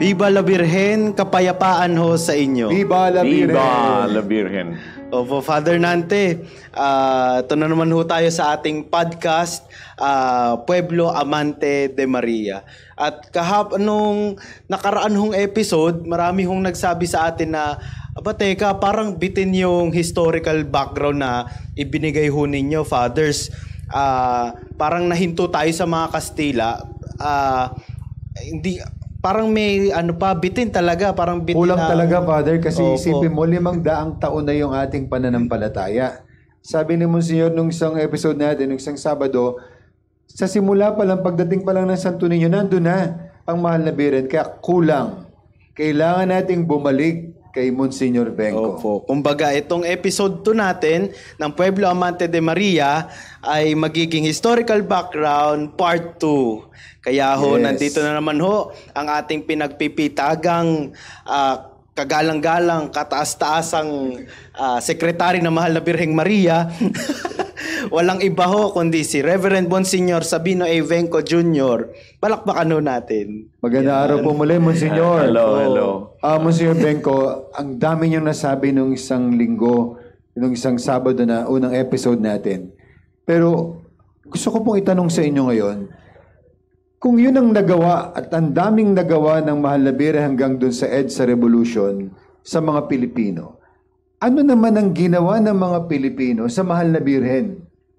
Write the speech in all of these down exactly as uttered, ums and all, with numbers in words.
Viva la Virgen, kapayapaan ho sa inyo. Viva la Virgen. Viva la Virgen. Opo, Father Nante, uh, ito na naman ho tayo sa ating podcast, uh, Pueblo Amante de Maria. At kahap nung nakaraan hong episode, marami hong nagsabi sa atin na, aba teka, parang bitin yung historical background na ibinigay ho ninyo, Fathers. Uh, parang nahinto tayo sa mga Kastila. Uh, hindi... Parang may ano pa, bitin talaga. Parang bitin Kulang na, talaga, Father, kasi Opo. isipin mo, limang daang taon na yung ating pananampalataya. Sabi ni Monsignor nung isang episode natin, nung isang Sabado, sa simula pa lang, pagdating pa lang ng Santo Niño, nandun na ang mahal na Birhen. Kaya kulang. Kailangan nating bumalik kay Monsignor Benko. Opo. Kumbaga, itong episode two natin ng Pueblo Amante de Maria ay magiging historical background part two. Kaya ho, Yes. nandito na naman ho ang ating pinagpipitagang uh, kagalang-galang, kataas-taasang uh, sekretary na mahal na Birheng Maria. Walang iba ho kundi si Reverend Monsignor Sabino A. Benko Junior Palakpakan ho natin. Magandang araw po muli, Monsignor. Hello, hello. Ah, Monsignor Benko, ang dami niyong nasabi nung isang linggo, nung isang Sabado na unang episode natin. Pero gusto ko pong itanong sa inyo ngayon, kung yun ang nagawa at ang daming nagawa ng mahal na Birhen hanggang dun sa EDSA Revolution sa mga Pilipino, ano naman ang ginawa ng mga Pilipino sa mahal na Birhen?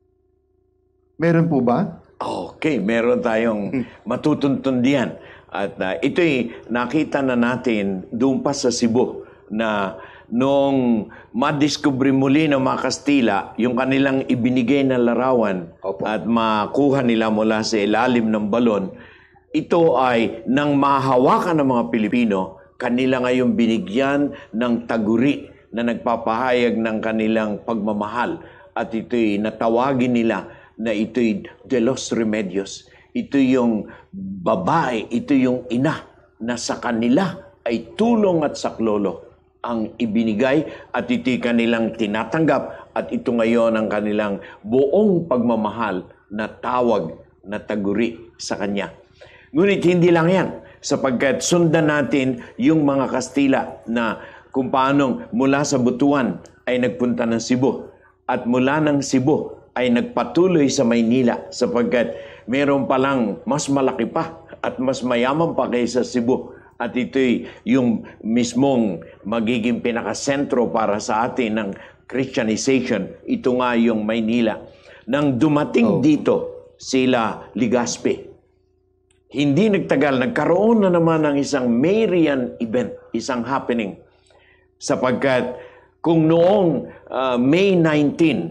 Meron po ba? Okay, meron tayong matutuntun diyan. At uh, ito'y nakita na natin doon pa sa Cebu na nung madiskubre muli ng mga Kastila yung kanilang ibinigay na larawan Opo. at makuha nila mula sa ilalim ng balon, ito ay nang mahawakan ng mga Pilipino, kanila ngayon binigyan ng taguri na nagpapahayag ng kanilang pagmamahal. At ito'y natawagin nila na ito'y de los remedios. Ito yung babae, ito yung ina na sa kanila ay tulong at saklolo ang ibinigay at ito'y kanilang tinatanggap at ito ngayon ang kanilang buong pagmamahal na tawag na taguri sa kanya. Ngunit hindi lang yan, sapagkat sundan natin yung mga Kastila na kung paano mula sa Butuan ay nagpunta ng Cebu at mula ng Cebu ay nagpatuloy sa Maynila sapagkat meron palang mas malaki pa at mas mayaman pa kaysa Cebu. At ito'y yung mismong magiging pinakasentro para sa atin ng Christianization. Ito nga yung Maynila. Nang dumating oh. dito sila Legazpi, hindi nagtagal, nagkaroon na naman ng isang Marian event, isang happening. Sapagkat kung noong uh, May nineteenth,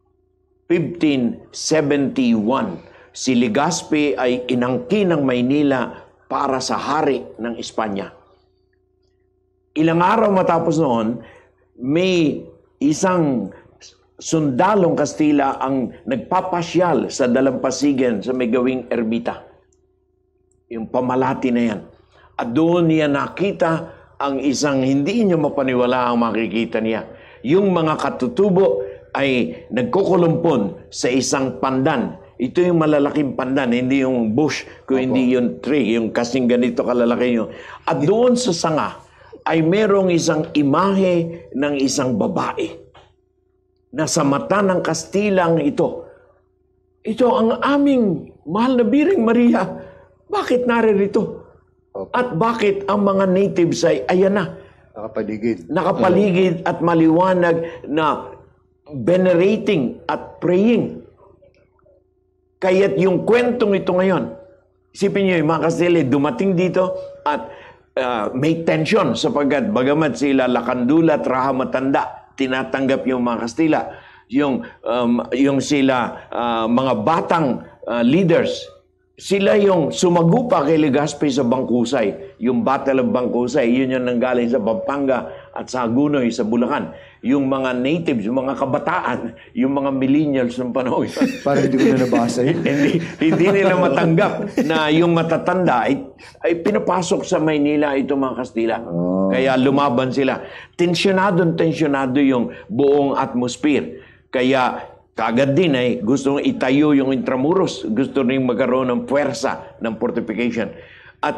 fifteen seventy-one, si Legazpi ay inangkin ng Maynila para sa hari ng Espanya. Ilang araw matapos noon, may isang sundalong Kastila ang nagpapasyal sa dalampasigan sa may gawing erbita. Yung pamalati na yan. At doon niya nakita ang isang hindi niya mapaniwala ang makikita niya. Yung mga katutubo ay nagkukulumpon sa isang pandan. Ito yung malalaking pandan, hindi yung bush, kung Opo. Hindi yung tree, yung kasing ganito kalalaki yun. At doon sa sanga ay merong isang imahe ng isang babae na sa mata ng Kastilang ito. Ito ang aming mahal na Birheng Maria. Bakit naririto? Opo. At bakit ang mga natives ay ayan na? Nakapaligid. Nakapaligid at maliwanag na venerating at praying. Kaya't yung kwentong ito ngayon, isipin niyo yung mga Kastila dumating dito at uh, may tension sapagkat bagamat sila Lakandula at Rahamatanda, tinatanggap yung mga Kastila. Yung, um, yung sila uh, mga batang uh, leaders, sila yung sumagupa kay Legazpi sa Bangkusay. Yung Battle of Bangkusay, yun yung nanggaling sa Pampanga at sa Hagunoy sa Bulacan. Yung mga natives, yung mga kabataan, yung mga millennials ng panahon. Parang hindi ko na nabasa yun. hindi, hindi nila matanggap na yung matatanda ay, ay pinapasok sa Maynila itong mga Kastila. Oh. Kaya lumaban sila. Tensyonado, tensyonado yung buong atmosphere. Kaya kagad din ay gusto itayo yung Intramuros. Gusto rin magkaroon ng puwersa ng fortification. At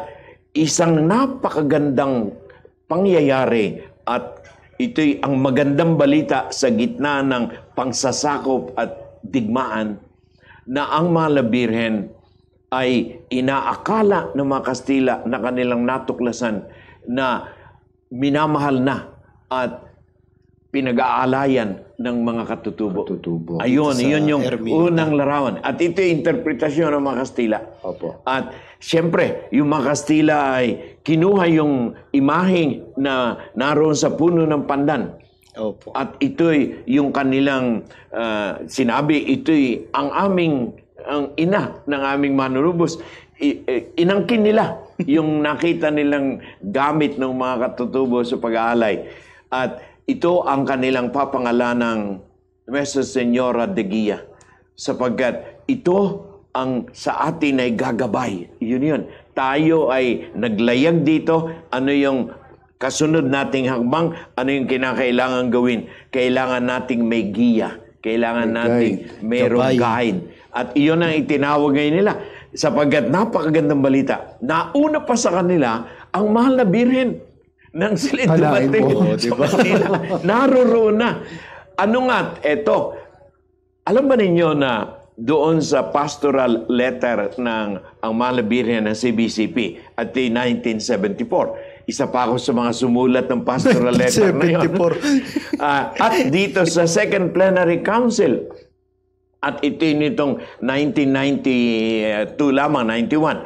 isang napakagandang pangyayari at ito'y ang magandang balita sa gitna ng pangsasakop at digmaan na ang Mahal na Birhen ay inaakala ng mga Kastila na kanilang natuklasan na minamahal na at pinag-aalayan ng mga katutubo. Katutubo. Ayun, Sa yun yung Ermita. unang larawan. At ito yung interpretasyon ng mga Kastila. Opo. At siyempre, yung mga Kastila ay kinuha yung imaheng na naroon sa puno ng pandan. Opo. At ito'y yung kanilang ah, sinabi, ito'y ang aming ang ina ng aming manunubos. I- i- inangkin nila yung nakita nilang gamit ng mga katutubo sa pag-aalay. At ito ang kanilang papangalanang Nuestra Señora de Guia. Sapagkat ito ang sa atin ay gagabay. Yun yun. Tayo ay naglayag dito. Ano yung kasunod nating hakbang? Ano yung kinakailangan gawin? Kailangan nating may giya. Kailangan May nating guide. mayroong Gabay. guide. At iyon ang itinawag ngayon nila. Sapagkat napakagandang balita. Nauna pa sa kanila ang Mahal na Birhen. Nang sila Halain dumating mo. sa Manila. Naroroon na. Ano nga, eto. Alam ba ninyo na doon sa pastoral letter ng ang Mahal na Birhen ng C B C P at the nineteen seventy-four, isa pa ako sa mga sumulat ng pastoral letter na yun. seventy-four. Ah, at dito sa Second Plenary Council, at ito nitong nineteen ninety-two lamang, ninety-one,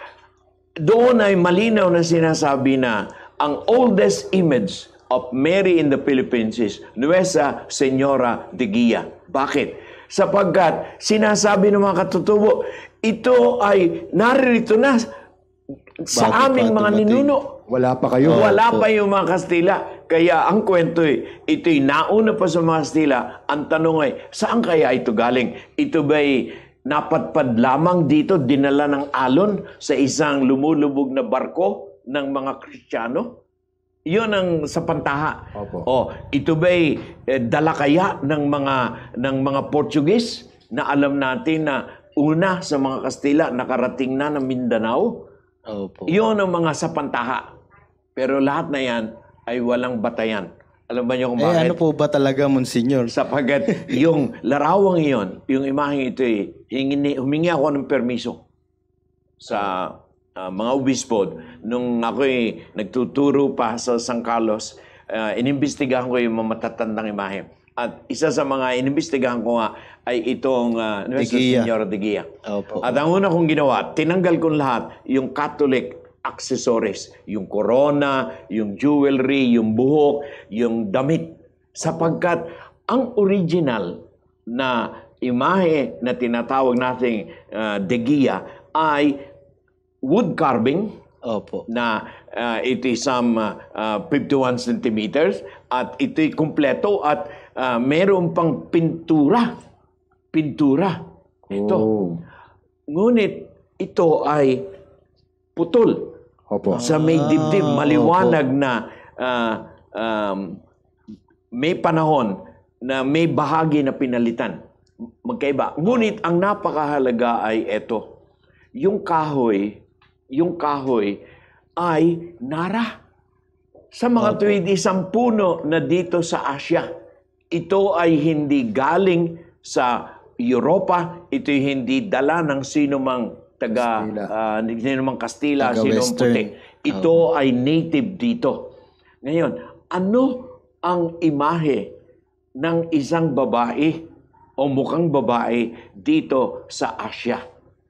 doon ay malinaw na sinasabi na ang oldest image of Mary in the Philippines is Nuestra Señora de Guia. Bakit? Sapagkat sinasabi ng mga katutubo, ito ay naririto na sa Bago pa aming mga dumating. ninuno. Wala pa kayo. Wala pa yung mga Kastila. Kaya ang kwento eh, ito'y nauna pa sa mga Kastila. Ang tanong ay, saan kaya ito galing? Ito ba'y napatpad lamang dito, dinala ng alon sa isang lumulubog na barko ng mga Kristiyano? Yun ang sa pantaha. Opo. O, ito ba'y eh, dala kaya ng mga, ng mga Portuguese na alam natin na una sa mga Kastila nakarating na ng Mindanao? Opo. Yun ang mga sapantaha. Pero lahat na yan ay walang batayan. Alam ba niyo kung Eh, bakit? ano po ba talaga, Monsignor? Sapagat yung larawang iyon, yung imaheng ito, eh, hingi, humingi ako ng permiso sa ah, mga obispo. Nung ako'y nagtuturo pa sa San Carlos, uh, inimbestigahan ko yung mga matatandang imahe. At isa sa mga inimbestigahan ko nga ay itong uh, Nuestra Guia. Señora de Guia. Opo. At ang una kong ginawa, tinanggal ko lahat yung Catholic accessories, yung corona, yung jewelry, yung buhok, yung damit. Sapagkat ang original na imahe na tinatawag nating uh, de Guia ay wood carving Opo. na uh, ito ay some uh, uh, fifty-one centimeters at ito'y kumpleto at uh, meron pang pintura. Pintura. Ito. Oh. Ngunit ito ay putol. Opo. Sa may dibdib, Ah, maliwanag na ah, um, may panahon na may bahagi na pinalitan. Magkaiba. Ngunit ang napakahalaga ay ito. Yung kahoy, yung kahoy ay nara. Sa mga tuwid isang puno na dito sa Asia. Ito ay hindi galing sa Europa. Ito'y hindi dala ng sino mang taga Kastila. uh, sino mang Kastila, Taga sino mang Western. puti. Ito ay native dito. Ngayon, ano ang imahe ng isang babae o mukhang babae dito sa Asia?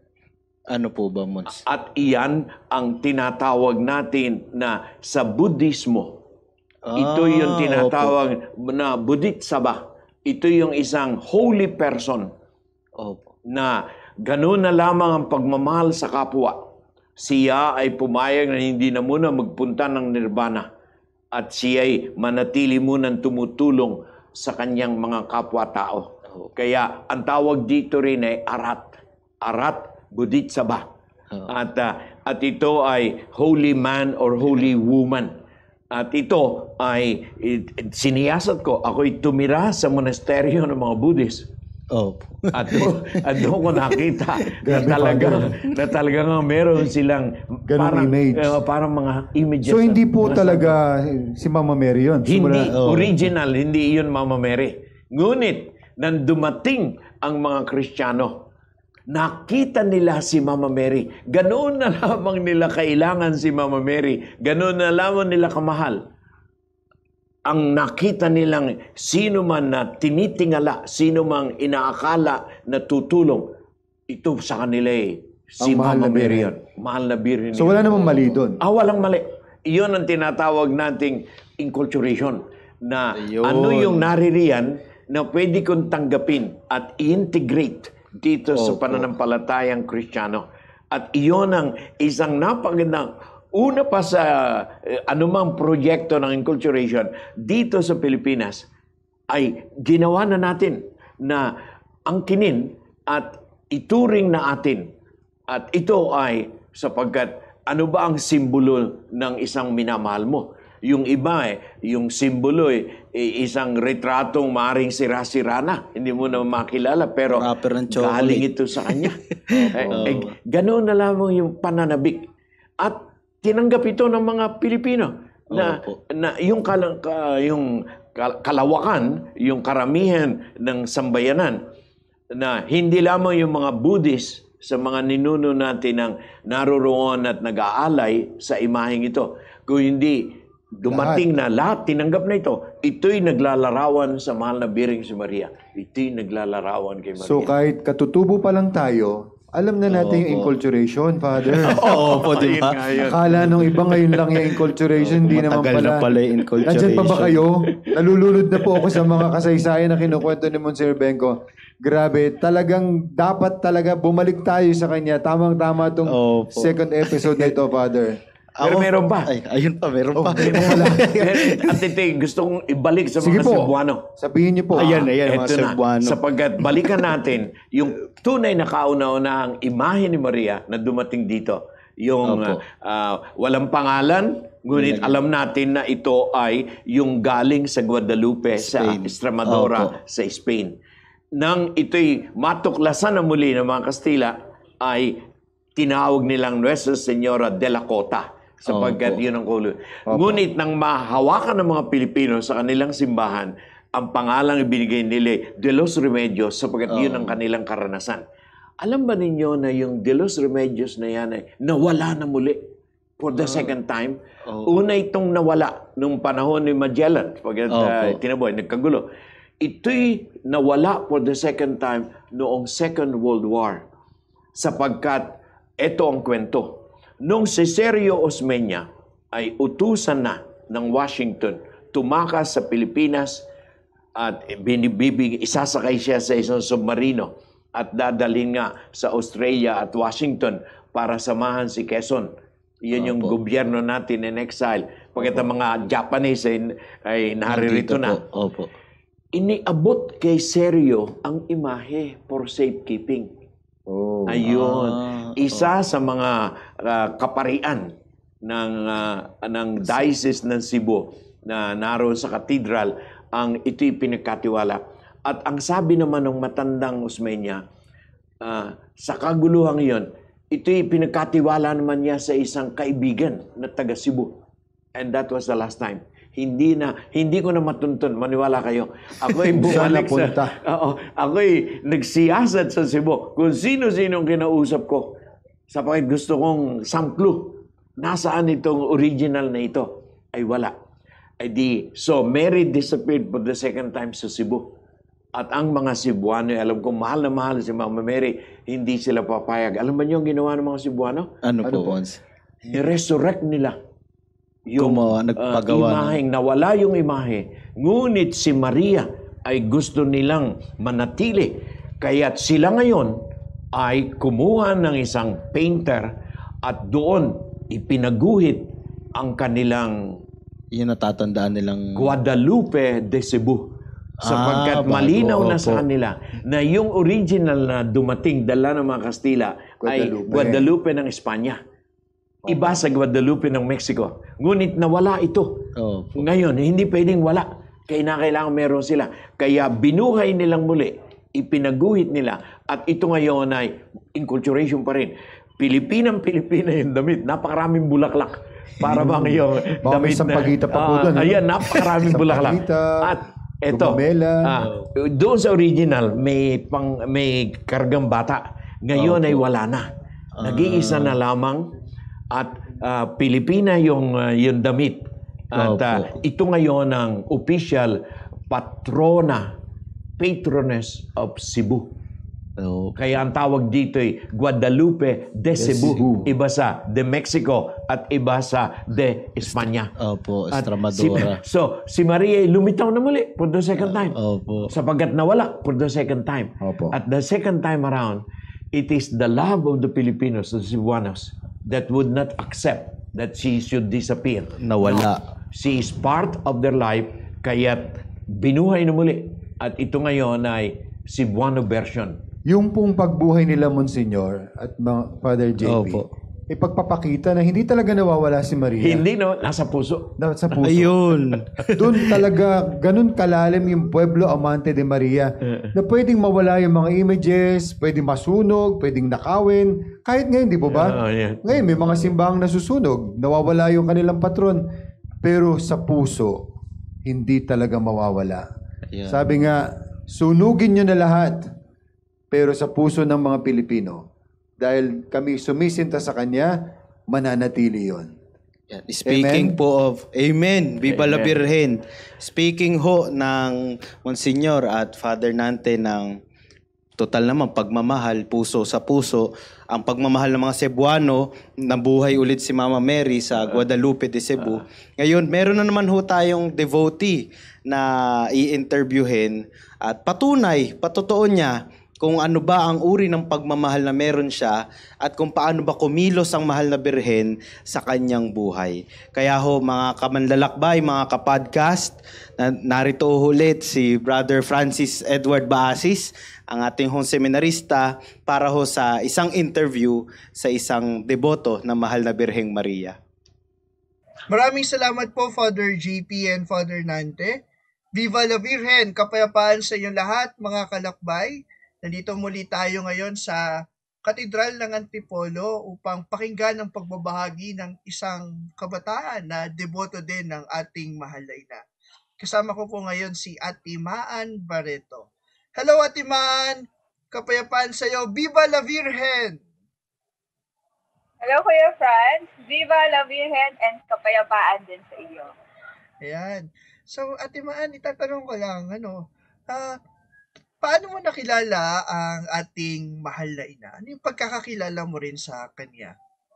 Ano po ba, Mons? At iyan ang tinatawag natin na sa Buddhismo. Ito yung Ah, tinatawag na Bodhisattva. Ito yung isang holy person Opo. na gano'n na lamang ang pagmamahal sa kapwa. Siya ay pumayag na hindi na muna magpunta ng nirvana at siya ay manatili munang tumutulong sa kanyang mga kapwa-tao. Kaya ang tawag dito rin ay arat. Arat Bodhisattva. At, uh, at ito ay holy man or holy woman. At ito ay it, it, siniyasat ko. Ako'y tumira sa monasteryo ng mga Buddhist. Opo. At, do- at doon ko nakita na talaga na talaga nga meron silang Ganong parang, image. eh, parang mga images. So hindi na- po mga talaga si Mama Mary yun? Hindi Simula- Oo. original, hindi iyon Mama Mary. Ngunit, nang dumating ang mga Kristiyano, nakita nila si Mama Mary. Ganoon na lamang nila kailangan si Mama Mary. Ganoon na lamang nila kamahal. Ang nakita nilang sino man na tinitingala, sino mang inaakala na tutulong, ito sa kanila eh, si Ang mahal Mama na Mary birhen. yun. Mahal na birhen So yun. wala namang mali doon? Ah, walang mali. Iyon ang tinatawag nating enculturation. Na Ayun. ano yung naririyan na pwede kong tanggapin at i-integrate dito sa Opo. pananampalatayang Kristiyano. At iyon ang isang napagandang, una pa sa eh, anumang proyekto ng enculturation dito sa Pilipinas, ay ginawa na natin na angkinin at ituring na atin. At ito ay sapagkat ano ba ang simbolo ng isang minamahal mo? Yung iba eh, yung simbolo eh, eh, isang retratong maring sira-sira na. Hindi mo na makilala pero Wrapper ng chocolate. galing ito sa kanya. eh, eh, ganoon na lamang yung pananabik. At tinanggap ito ng mga Pilipino na, Opo. na yung, kal- ka- yung kal- kalawakan, yung karamihan ng sambayanan na hindi lamang yung mga Buddhist sa mga ninuno natin ang naroroon at nag-aalay sa imaheng ito. Kung hindi dumating na lahat, tinanggap na ito, ito'y naglalarawan sa mahal na birheng si Maria. Ito'y naglalarawan kay Maria. So kahit katutubo pa lang tayo, alam na natin yung enculturation, Father. Oo po, di ba? Ayun nga yun. Akala nung iba ngayon lang yung enculturation, hindi naman Matagal pala. na pala yung enculturation. Nandyan pa ba kayo? Nalulunod na po ako sa mga kasaysayan na kinukwento ni Monsignor Benko. Grabe, talagang dapat talaga bumalik tayo sa kanya. Tamang-tama itong Opo. second episode na ito, Father. Pero meron pa. Ay, ayun pa, meron pa. At ito, gusto kong ibalik sa Sige mga po. Cebuano. Sabihin niyo po. Ayan, ayan, mga Eto na, Cebuano. sapagkat balikan natin yung tunay na kauna-unahang imahe ni Maria na dumating dito. Yung Opo. ah, walang pangalan, ngunit alam natin na ito ay yung galing sa Guadalupe, sa Spain. Extremadura, sa Spain. Nang ito'y matuklasan na muli ng mga Kastila, ay tinawag nilang Nuestra Señora de la Cota. Sapagkat Opo. yun ang kulo. Ngunit nang mahawakan ng mga Pilipino sa kanilang simbahan, ang pangalang ibinigay nila De Los Remedios sapagkat yun ang kanilang karanasan. Alam ba ninyo na yung De Los Remedios na yan ay nawala na muli for the second time? Una itong nawala nung panahon ni Magellan pagkat uh, Opo. tinaboy, nagkagulo. Ito'y nawala for the second time noong Second World War sapagkat ito ang kwento. Nung si Sergio Osmeña ay utusan na ng Washington tumakas sa Pilipinas at binibibig, isasakay siya sa isang submarino at dadalhin nga sa Australia at Washington para samahan si Quezon. Iyan yung gobyerno natin in exile. Pagkat ang mga Japanese ay, ay naririto na. Po. Opo. Iniabot kay Sergio ang imahe for safekeeping. Oh. Ayun. Ah, Isa sa mga ah, kaparian ng ah, ng Diocese ng Cebu na naroon sa katedral ang ito'y pinagkatiwala. At ang sabi naman ng matandang Osmeña, ah, sa kaguluhang iyon, ito'y pinagkatiwala naman niya sa isang kaibigan na taga Cebu. And that was the last time. Hindi na hindi ko na matuntun, maniwala kayo. Ako'y bumalik Saan sa Oo, ako'y nagsiyasat sa Cebu. Kung sino-sino ang kinausap ko, sapagkat gusto kong some clue. Nasaan itong original na ito? Ay wala. Ay di, so Mary disappeared for the second time sa Cebu. At ang mga Cebuano, alam ko mahal na mahal si Mama Mary, hindi sila papayag. Alam ba niyo ang ginawa ng mga Cebuano? Ano, Ano po? po? I-resurrect nila yung Gumawa, uh, nagpagawa ng- imaheng, nawala yung imahe. Ngunit si Maria ay gusto nilang manatili. Kaya't sila ngayon ay kumuha ng isang painter at doon ipinaguhit ang kanilang Yun natatandaan nilang... Guadalupe de Cebu. Sapagkat Ah, bago, malinaw na opo. sa kanila na yung original na dumating dala ng mga Kastila ay Guadalupe. Guadalupe ng Espanya. Iba sa Guadalupe ng Mexico. Ngunit nawala ito. Opo. Ngayon, hindi pwedeng wala. Kaya na kailangan meron sila. Kaya binuhay nilang muli ipinaguhit nila. At ito ngayon ay inculturation pa rin. Pilipinang-Pilipina yung damit. Napakaraming bulaklak. Para bang yung Baka may sampagita pa po Ah, doon, no? Ayan, napakaraming bulaklak. Sampagita, At eto, gumamela. ah, doon sa original, may, pang, may kargang bata. Ngayon ay wala na. Nag-iisa na lamang at ah, Pilipina yung, ah, yung damit. At ah, ito ngayon ang official patrona, patroness of Cebu. Oh. Kaya ang tawag dito ay Guadalupe de Cebu. Cebu. Iba sa de Mexico at iba sa de Espanya. Opo, At Estramadura. Si, so, si Maria ay lumitaw na muli for the second time. Opo. Sapagkat nawala for the second time. Opo. At the second time around, it is the love of the Filipinos, the Cebuanos, that would not accept that she should disappear. Nawala. She is part of their life, kaya't binuhay na muli. At ito ngayon ay Cebuano version. Yung pong pagbuhay nila, Monsignor, at mga Father J P, Opo. ipagpapakita na hindi talaga nawawala si Maria. Hindi no, nasa puso. Na, sa puso. Ayun. Doon talaga, ganun kalalim yung Pueblo Amante de Maria na pwedeng mawala yung mga images, pwedeng masunog, pwedeng nakawin. Kahit ngayon, di ba ba? Oh, yeah. Ngayon, may mga simbahang nasusunog, nawawala yung kanilang patron. Pero sa puso, hindi talaga mawawala. Ayan. Sabi nga, sunugin nyo na lahat. Pero sa puso ng mga Pilipino, dahil kami sumisinta sa Kanya, mananatili yon. Yan. Speaking Amen? po of, Amen, Viva la Amen. Virgen. Speaking ho ng Monsignor at Father Nante ng total naman pagmamahal, puso sa puso, ang pagmamahal ng mga Cebuano, nabuhay ulit si Mama Mary sa Guadalupe de Cebu. Ngayon, meron na naman ho tayong devotee na i-interviewin at patunay, patotoo niya, kung ano ba ang uri ng pagmamahal na meron siya at kung paano ba kumilos ang mahal na birhen sa kanyang buhay. Kaya ho, mga kamanlalakbay, mga kapodcast, na, narito ho ulit si Brother Francis Edward Baasis, ang ating hong seminarista, para ho sa isang interview sa isang deboto na mahal na Birheng Maria. Maraming salamat po, Father J P and Father Nante. Viva la Virgen! Kapayapaan sa inyong lahat, mga kalakbay. Nandito muli tayo ngayon sa Katedral ng Antipolo upang pakinggan ang pagbabahagi ng isang kabataan na deboto din ng ating mahal na ina. Kasama ko po ngayon si Ate Maan Barreto. Hello, Ate Maan! Kapayapaan sa iyo. Viva la Virgen! Hello, Kuya Franz. Viva la Virgen and kapayapaan din sa iyo. Ayan. So, Ate Maan, itatanong ko lang, ano, ah, paano mo nakilala ang ating mahal na ina? Ano yung pagkakakilala mo rin sa kanya?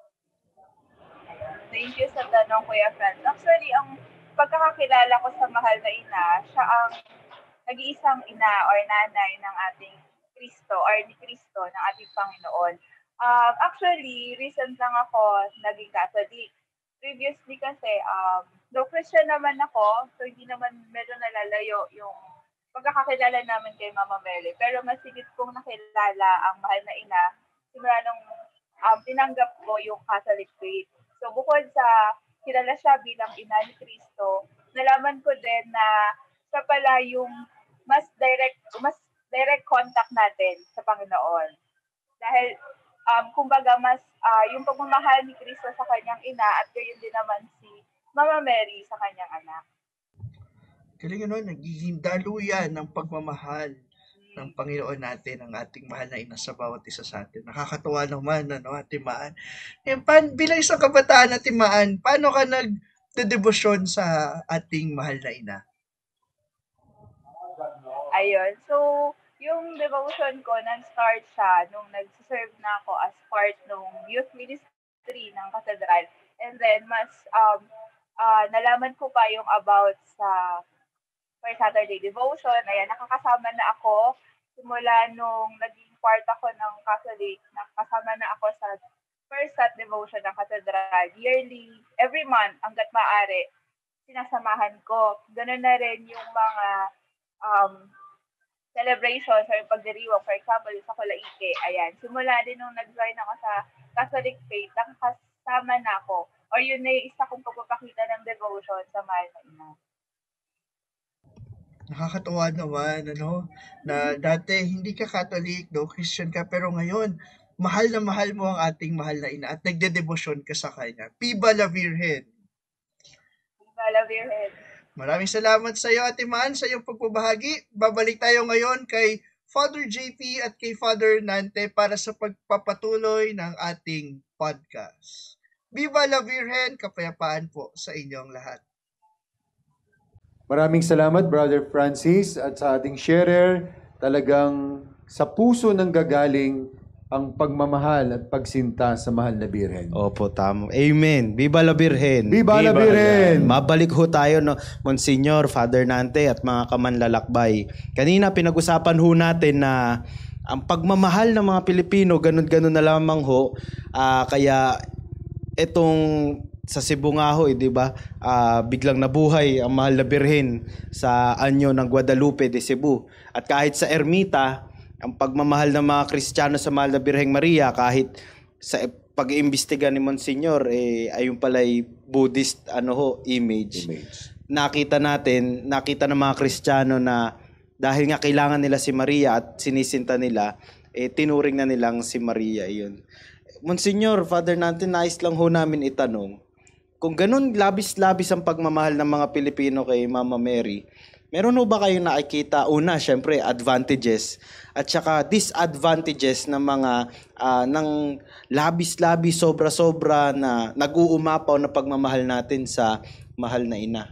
Thank you sa tanong, Kuya Franz. Actually, ang pagkakakilala ko sa mahal na ina, siya ang nag-iisang ina or nanay ng ating Kristo or ni Kristo, ng ating Panginoon. Um, actually, recent lang ako naging Catholic. Previously kasi, um, though Christian naman ako, so hindi naman medyo nalalayo yung pagkakakilala namin kay Mama Mary. Pero mas higit kong nakilala ang mahal na ina simula nung um, tinanggap ko yung Catholic faith. So bukod sa kilala siya bilang ina ni Kristo, nalaman ko din na siya pala yung mas direct mas direct contact natin sa Panginoon. Dahil um, kumbaga mas uh, yung pagmamahal ni Kristo sa kanyang ina at gayon din naman si Mama Mary sa kanyang anak. Galing ano, nagiging daluyan ng pagmamahal ng Panginoon natin, ang ating mahal na ina sa bawat isa sa atin. Nakakatuwa naman, ano, Ate Maan. Eh, pan, bilang isang kabataan, Ate Maan, paano ka nag-debosyon sa ating mahal na ina? Ayun. So, yung devotion ko, nag-start siya nung nag-serve na ako as part ng youth ministry ng Katedral. And then, mas um, uh, nalaman ko pa yung about sa First Saturday Devotion. Ayan, nakakasama na ako simula nung naging part ako ng Catholic. Nakakasama na ako sa First Sat Devotion ng Katedral. Yearly, every month, hanggat maaari, sinasamahan ko. Ganun na rin yung mga um, celebrations or pagdiriwang. For example, sa Kulaike. Ayan, simula din nung nag-join ako sa Catholic faith, nakakasama na ako. Or yun na yung isa kong pagpapakita ng devotion sa mahal na ina. Nakakatuwa naman, ano, na dati hindi ka Catholic, no, Christian ka, pero ngayon, mahal na mahal mo ang ating mahal na ina at nagdedebosyon ka sa kanya. Viva la Virgen! Viva la Virgen. Maraming salamat sa iyo, Ate Man, sa iyong pagbabahagi. Babalik tayo ngayon kay Father J P at kay Father Nante para sa pagpapatuloy ng ating podcast. Viva la Virgen! Kapayapaan po sa inyong lahat. Maraming salamat, Brother Francis, at sa ating sharer. Talagang sa puso ng gagaling ang pagmamahal at pagsinta sa mahal na Birhen. Opo, tama. Amen. Viva la Virgen. Viva la Birhen! Mabalik ho tayo, no, Monsignor, Father Nante at mga kamanlalakbay. Kanina pinag-usapan ho natin na ang pagmamahal ng mga Pilipino, ganun-ganun na lamang ho. Ah, kaya itong sa Cebu nga ho, eh, di ba? Ah, biglang nabuhay ang mahal na Birhen sa anyo ng Guadalupe de Cebu. At kahit sa ermita, ang pagmamahal ng mga Kristiyano sa mahal na Birheng Maria, kahit sa pag-iimbestiga ni Monsignor, eh, ayun pala'y Buddhist ano ho, image. Image. Nakita natin, nakita ng mga Kristiyano na dahil nga kailangan nila si Maria at sinisinta nila, eh, tinuring na nilang si Maria iyon. Monsignor, Father natin, nais lang ho namin itanong, kung ganun labis-labis ang pagmamahal ng mga Pilipino kay Mama Mary, meron ho ba kayong nakikita, una, syempre, advantages at saka disadvantages ng mga uh, ng labis-labis, sobra-sobra na nag-uumapaw na pagmamahal natin sa mahal na ina?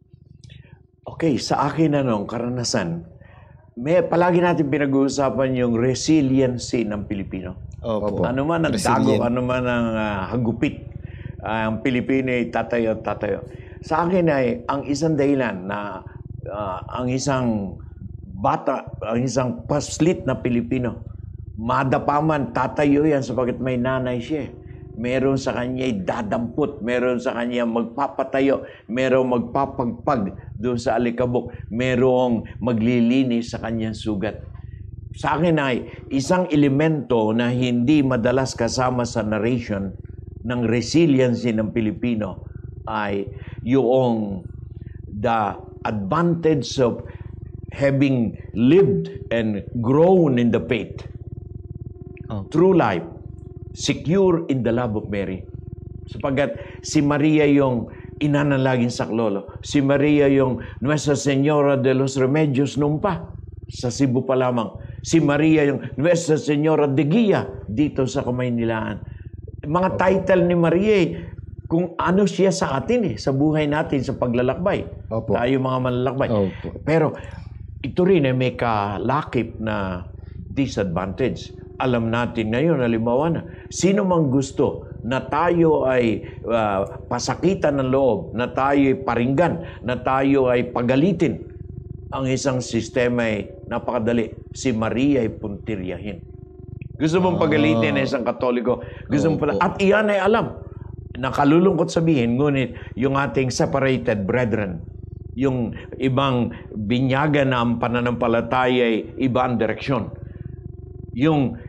Okay, sa akin anong karanasan, may palagi natin pinag-uusapan yung resiliency ng Pilipino. Opo. Ano man ang Resilient. dago, ano man ang uh, hagupit, uh, ang Pilipino ay tatayo, tatayo. Sa akin ay ang isang dahilan na uh, ang isang bata, ang isang paslit na Pilipino, madapaman, tatayo yan sapagkat may nanay siya. Meron sa kanya dadampot, meron sa kanya magpapatayo, meron magpapagpag doon sa alikabok, merong maglilinis sa kanyang sugat. Sa akin ay isang elemento na hindi madalas kasama sa narration ng resiliency ng Pilipino ay yung the advantage of having lived and grown in the faith. Oh. True life, secure in the love of Mary. Sapagkat si Maria yung ina ng laging saklolo. Si Maria yung Nuestra Señora de los Remedios noon pa. Sa Cebu pa lamang. Si Maria yung Nuestra Señora de Guia dito sa Kamaynilaan. Mga title ni Maria eh, kung ano siya sa atin eh, sa buhay natin, sa paglalakbay. Opo. Tayo mga malalakbay. Opo. Pero ito rin ay may kalakip na disadvantage. Alam natin ngayon, halimbawa na, sino mang gusto na tayo ay uh, pasakitan ng loob, na tayo ay paringgan, na tayo ay pagalitin, ang isang sistema ay napakadali. Si Maria ay puntiryahin. Gusto mong pagalitin na isang Katoliko, gusto mong pala, at iyan ay alam. Nakalulungkot sabihin, ngunit yung ating separated brethren, yung ibang binyaga na ang pananampalataya ay ibang direksyon. Yung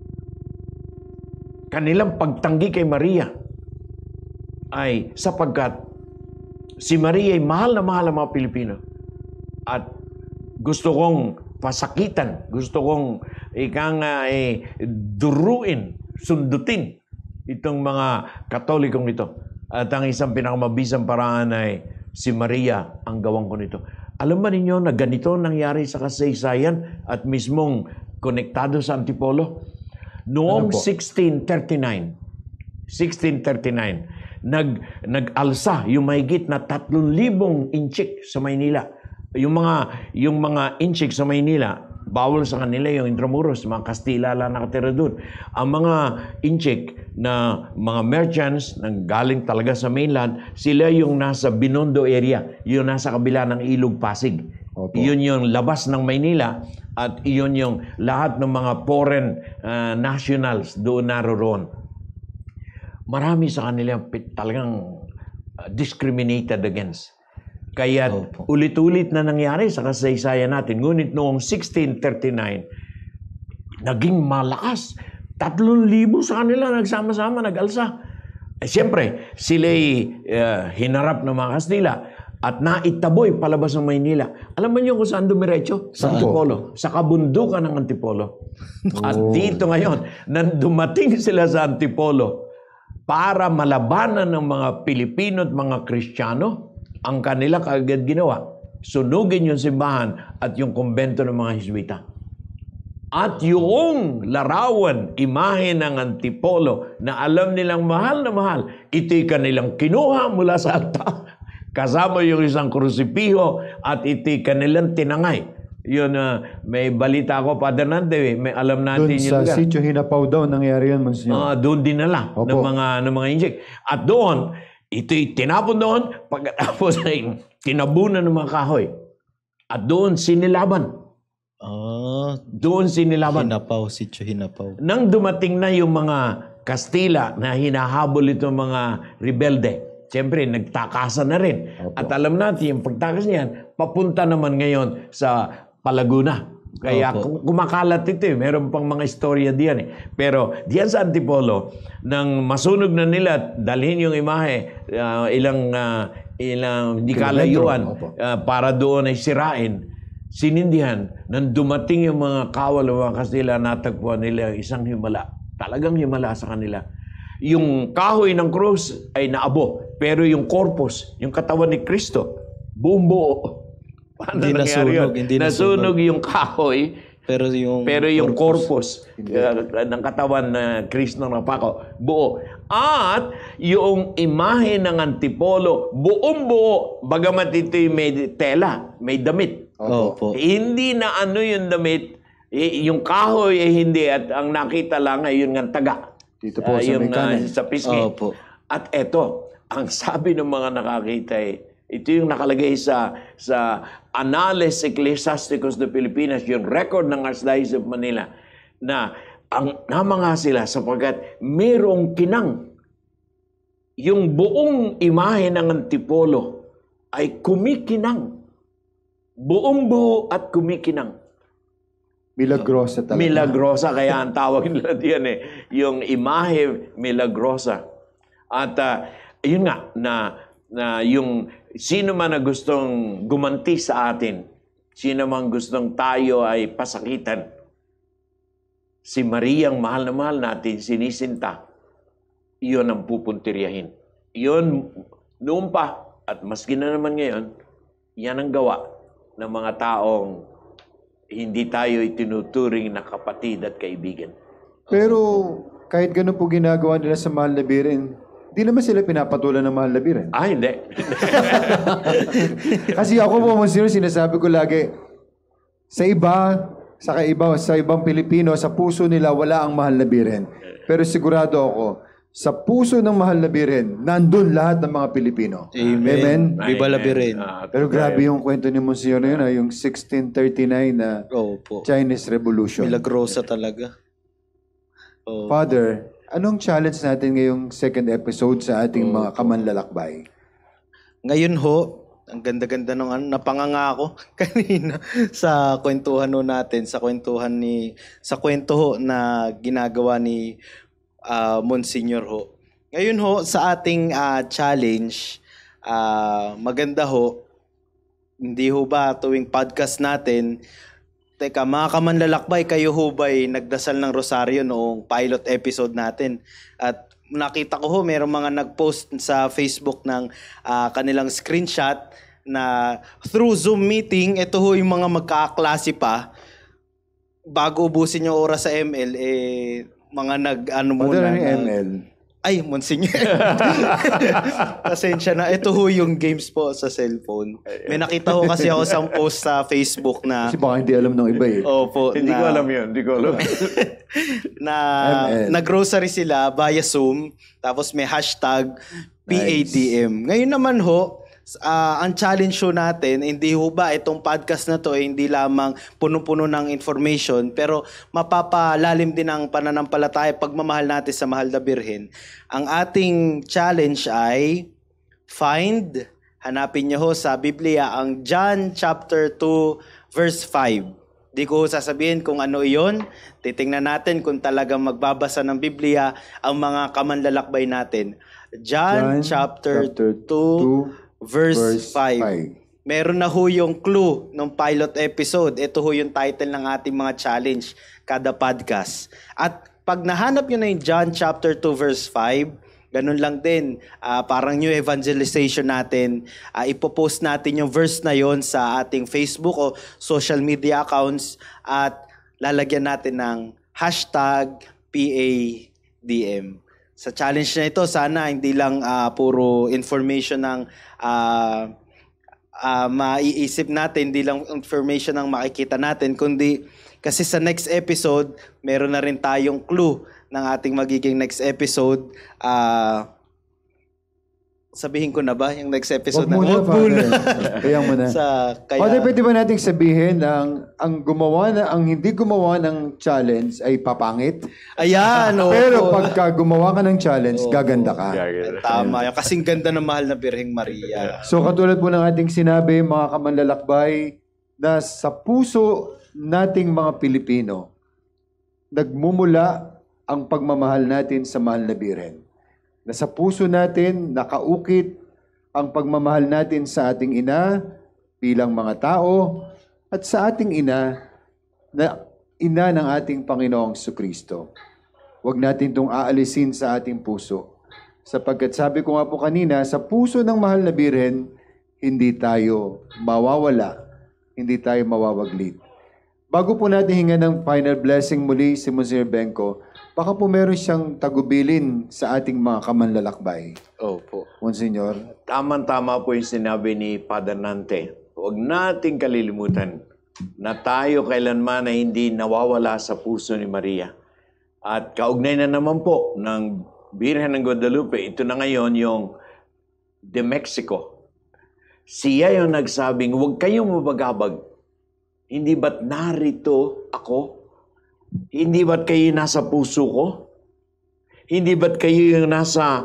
kanilang pagtanggi kay Maria ay sapagkat si Maria ay mahal na mahal ang mga Pilipino. At gusto kong pasakitan, gusto kong ikang uh, eh, duruin, sundutin itong mga Katolikong ito. At ang isang pinakamabisang paraan ay si Maria ang gawang ko nito. Alam ba ninyo na ganito nangyari sa kasaysayan at mismong konektado sa Antipolo? Noong Ano po? sixteen thirty-nine, sixteen thirty-nine, nag, nag-alsa yung mahigit na tatlong libong inchik sa Maynila. Yung mga, yung mga inchik sa Maynila, bawal sa kanila yung Intramuros, mga Kastila lang nakatira doon. Ang mga inchik na mga merchants nang galing talaga sa mainland, sila yung nasa Binondo area, yung nasa kabila ng Ilog Pasig. Opo. Iyon yung labas ng Maynila at iyon yung lahat ng mga foreign uh, nationals doon naroon. Marami sa kanila talagang uh, discriminated against. Kaya Opo. ulit-ulit na nangyari sa kasaysayan natin. Ngunit noong sixteen thirty-nine, naging malakas. Tatlong libo sa kanila nagsama-sama, nag-alsa. Eh, siyempre, sila'y uh, hinarap ng mga Kastila. at naitaboy palabas ng Maynila. Alam mo niyo kung saan dumiretso? Sa Antipolo. Sa kabundukan ng Antipolo. At dito ngayon, nang dumating sila sa Antipolo para malabanan ng mga Pilipino at mga Kristiyano, ang kanila kaagad ginawa, sunugin yung simbahan at yung kumbento ng mga Hizwita. At yung larawan, imahe ng Antipolo na alam nilang mahal na mahal, ito'y kanilang kinuha mula sa altar. Kasama yung isang krusipiho at ito'y kanilang tinangay. Yun, uh, may balita ko, Father Nante, may alam natin Doon yung sa lugar. Sitio Hinapaw daw nangyari yun, Monsignor. Ah, doon dinala Opo. ng mga ng mga inject. At doon, ito'y tinapon doon pagkatapos ay tinabunan ng mga kahoy. At doon sinilaban. Ah, Doon sinilaban. Hinapaw, Sitio Hinapaw. Nang dumating na yung mga Kastila na hinahabol itong mga rebelde, siyempre nagtakasan na rin. Opo. At alam natin, yung pagtakas niyan, papunta naman ngayon sa Palaguna. Kaya Opo. kumakalat ito eh. Meron pang mga istorya diyan eh. Pero diyan sa Antipolo, nang masunog na nila, dalhin yung imahe, ah, ilang, ah, ilang di kalayuan, Opo. ah, para doon ay sirain, sinindihan, nang dumating yung mga kawal o mga Kastila, natagpuan nila isang himala. Talagang himala sa kanila. Yung kahoy ng krus ay naabo, pero yung corpus, yung katawan ni Kristo, buong buo. Paano Hindi nangyari nasunog, yun? hindi nasunog yung kahoy, Pero yung pero yung corpus, uh, ng katawan na Kristo ng napako, buo. At yung imahe ng Antipolo, buong buo, bagamat ito'y may tela, may damit. Opo. Hindi na ano yung damit, eh, yung kahoy eh hindi, at ang nakita lang ay yun nga taga. Dito po Ah, sa yung, may kanan. ah, sa pisngi. Opo. At eto, ang sabi ng mga nakakita eh, ito yung nakalagay sa sa Annales Ecclesiasticus de Pilipinas, yung record ng Archdiocese of Manila, na ang namanga sila sapagkat mayroong kinang. Yung buong imahe ng Antipolo ay kumikinang. Buong buo at kumikinang. Milagrosa talaga. Milagrosa, kaya ang tawag nila diyan eh, yung imahe milagrosa. At uh, yun nga, na, na yung sino man na gustong gumanti sa atin, sino man gustong tayo ay pasakitan, si Mariang mahal na mahal natin, sinisinta, iyon ang pupuntiryahin. Iyon, noon pa, at maski na naman ngayon, yan ang gawa ng mga taong hindi tayo itinuturing na kapatid at kaibigan. Pero kahit ganun po ginagawa nila sa Mahal na Birin, di naman sila pinapatulan ng Mahal na Birin. Ah, hindi. Kasi ako po, Monsignor, sinasabi ko lagi, sa iba, sa kaiba, sa ibang Pilipino, sa puso nila, wala ang Mahal na Birin. Pero sigurado ako, sa puso ng Mahal na Birin, nandun lahat ng mga Pilipino. Amen. Amen? Viva la Birin. Ah, Pero grabe yung kwento ni Monsignor na yun, ah, yung sixteen thirty-nine na Opo. Chinese Revolution. Milagrosa talaga. Oh. Father, anong challenge natin ngayong second episode sa ating mga kamanlalakbay? Ngayon ho, ang ganda-ganda nung ano, napanganga ako kanina sa kwentuhan ho natin, sa kwentuhan ni, sa kwento ho na ginagawa ni ah, Monsignor ho. Ngayon ho, sa ating ah, challenge, ah, maganda ho, hindi ho ba tuwing podcast natin, teka, mga kamanlalakbay, kayo ho ba'y nagdasal ng rosaryo noong pilot episode natin? At nakita ko ho, mayroong mga nag-post sa Facebook ng ah, kanilang screenshot na through Zoom meeting, ito ho yung mga magkakaklase pa, bago ubusin yung oras sa M L, eh, mga nag, ano Father, muna. ano yung na- M L? Ay, Monsignor. Pasensya na. Ito ho yung games po sa cellphone. May nakita ho kasi ako sa post sa Facebook na, Kasi baka hindi alam ng iba eh. opo, Hindi na, ko alam yun. Hindi ko alam. na M L. nag-grocery sila via Zoom, tapos may hashtag P A T M. Ngayon naman ho, ah, ang challenge ho natin, hindi ho ba itong podcast na to eh, hindi lamang puno-puno ng information, pero mapapalalim din ang pananampalataya, pagmamahal natin sa mahal na Birhen. Ang ating challenge ay find, hanapin niyo ho sa Biblia ang John chapter two verse five. Di ko sasabihin kung ano iyon. Titingnan natin kung talagang magbabasa ng Biblia ang mga kamanlalakbay natin. John, John chapter chapter two, two, verse, Verse five. five. Meron na ho yung clue ng pilot episode. Ito ho yung title ng ating mga challenge kada podcast. At pag nahanap nyo na yung John chapter two verse five, ganun lang din. Uh, parang new evangelization natin. Uh, ipopost natin yung verse na yon sa ating Facebook o social media accounts at lalagyan natin ng hashtag P A D M. Sa challenge na ito, sana hindi lang uh, puro information ng uh, uh, maiisip natin, hindi lang information ng makikita natin, kundi kasi sa next episode, meron na rin tayong clue ng ating magiging next episode. Uh, sabihin ko na ba yung next episode? Wag muna, Wag muna. Kaya muna. Sa, kaya, Father, pwede ba nating sabihin ang ang gumawa na ang hindi gumawa ng challenge ay papangit? ayan, opo. Pero pagka gumawa ka ng challenge, gaganda ka. Tama. Yung kasing ganda ng mahal na Birheng Maria. So katulad po ng ating sinabi, mga kamanlalakbay, na sa puso nating mga Pilipino, nagmumula ang pagmamahal natin sa mahal na Birhen. Na sa puso natin, nakaukit ang pagmamahal natin sa ating ina bilang mga tao at sa ating ina na ina ng ating Panginoong Jesucristo. Huwag natin itong aalisin sa ating puso. Sapagkat sabi ko nga po kanina, sa puso ng mahal na Birhen, hindi tayo mawawala, hindi tayo mawawaglit. Bago po natin hinga ng final blessing muli si Monsignor Benko, baka po meron siyang tagubilin sa ating mga kamanlalakbay. Opo. Monsignor. Tama-tama po yung sinabi ni Father Nante. Huwag nating kalilimutan na tayo kailanman ay hindi nawawala sa puso ni Maria. At kaugnay na naman po ng Birhen ng Guadalupe, ito na ngayon yung de Mexico. Siya yung nagsabing, huwag kayong mabagabag. Hindi ba't narito ako? Hindi ba't kayo nasa puso ko? Hindi ba't kayo yung nasa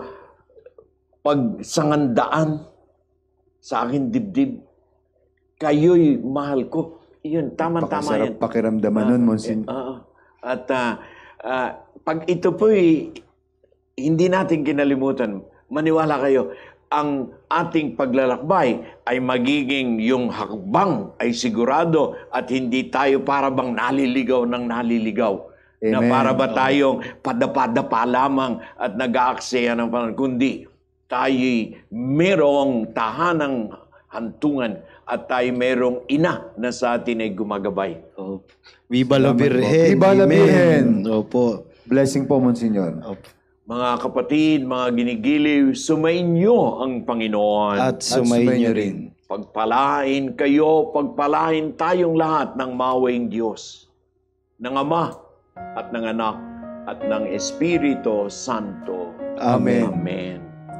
pagsangandaan sa aking dibdib? Kayo'y mahal ko. Yun, tama-tama yan. Pakasarap pakiramdaman nun, Monsignor. Uh, at uh, uh, pag ito po'y hindi natin kinalimutan, maniwala kayo, ang ating paglalakbay ay magiging yung hakbang ay sigurado at hindi tayo para bang naliligaw ng naliligaw. Amen. Na para ba tayong padapa-dapa lamang at nag-aaksaya ng panahon, kundi tayo'y merong tahanang hantungan at tayo merong ina na sa atin ay gumagabay. Oh. Viva la Virgen. Viva la Amen. Virgen. Opo. Blessing po, Monsignor. Opo. Mga kapatid, mga ginigiliw, sumainyo ang Panginoon. At sumainyo rin. Pagpalain kayo, pagpalain tayong lahat ng mawing Diyos, ng Ama at ng Anak at ng Espiritu Santo. Amen. Amen.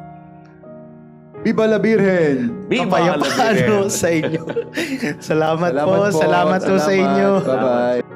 Viva la Virgen! Viva la Kapayapaan Virgen! sa inyo. Salamat, po. Salamat po sa inyo. Bye-bye.